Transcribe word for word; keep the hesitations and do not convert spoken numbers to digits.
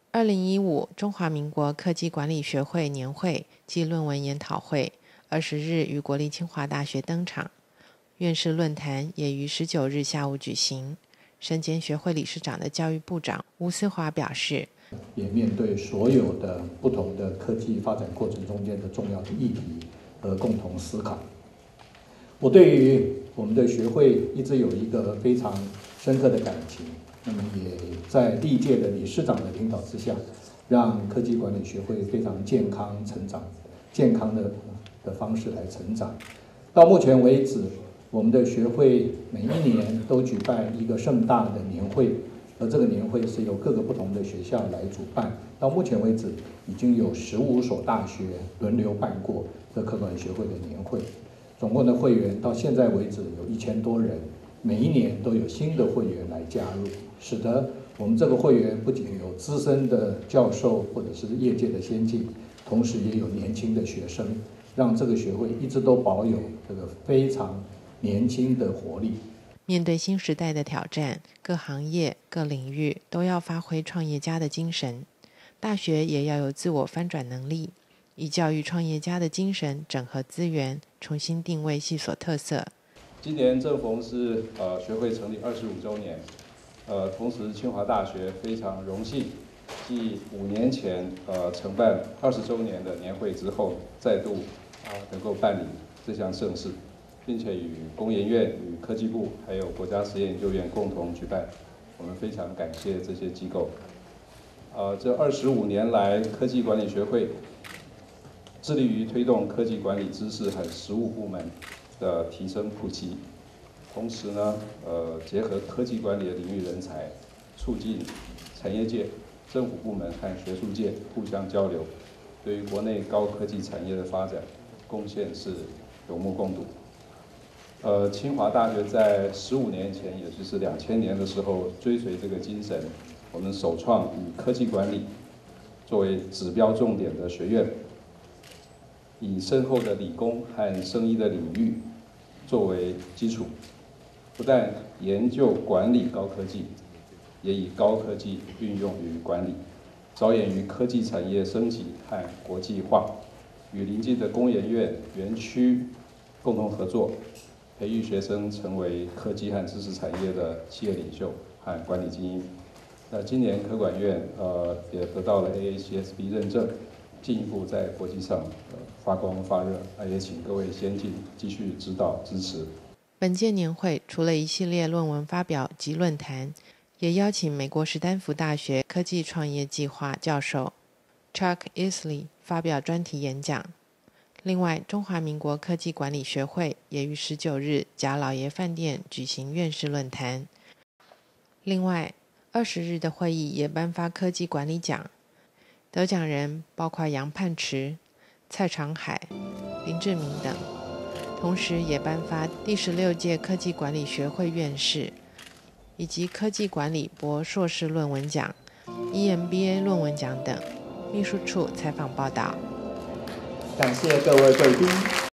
二零一五中华民国科技管理学会年会暨论文研讨会二十日于国立清华大学登场，院士论坛也于十九日下午举行。身兼学会理事长的教育部长吴思华表示， 也面对所有的不同的科技发展过程中间的重要的议题而共同思考。我对于我们的学会一直有一个非常深刻的感情，那么也在历届的理事长的领导之下，让科技管理学会非常健康成长，健康的的方式来成长。到目前为止，我们的学会每一年都举办一个盛大的年会，而这个年会是由各个不同的学校来主办。到目前为止，已经有十五所大学轮流办过这科管学会的年会，总共的会员到现在为止有一千多人，每一年都有新的会员来加入，使得我们这个会员不仅有资深的教授或者是业界的先进，同时也有年轻的学生，让这个学会一直都保有这个非常年轻的活力。 面对新时代的挑战，各行业各领域都要发挥创业家的精神，大学也要有自我翻转能力，以教育创业家的精神整合资源，重新定位系所特色。 今年正逢是呃学会成立二十五周年，呃，同时清华大学非常荣幸，继五年前呃承办二十周年的年会之后，再度啊、呃、能够办理这项盛事，并且与工研院、与科技部还有国家实验研究院共同举办，我们非常感谢这些机构。呃，这二十五年来，科技管理学会致力于推动科技管理知识和实务部门的提升普及，同时呢，呃，结合科技管理的领域人才，促进产业界、政府部门和学术界互相交流，对于国内高科技产业的发展贡献是有目共睹。呃，清华大学在十五年前，也就是两千年的时候，追随这个精神，我们首创以科技管理作为指标重点的学院，以深厚的理工和生医的领域作为基础，不但研究管理高科技，也以高科技运用于管理，着眼于科技产业升级和国际化，与邻近的工研院园区共同合作，培育学生成为科技和知识产业的企业领袖和管理精英。那今年科管院呃也得到了 A A C S B 认证，进一步在国际上呃发光发热。那也请各位先进继续指导支持。 本届年会除了一系列论文发表及论坛，也邀请美国史丹福大学科技创业计划教授 Chuck Easley 发表专题演讲。另外，中华民国科技管理学会也于十九日贾老爷饭店举行院士论坛。另外，二十日的会议也颁发科技管理奖，得奖人包括杨泮池、蔡长海、林志明等，同时也颁发第十六届科技管理学会院士以及科技管理博硕士论文奖、E M B A 论文奖等。秘书处采访报道。 感谢各位贵宾。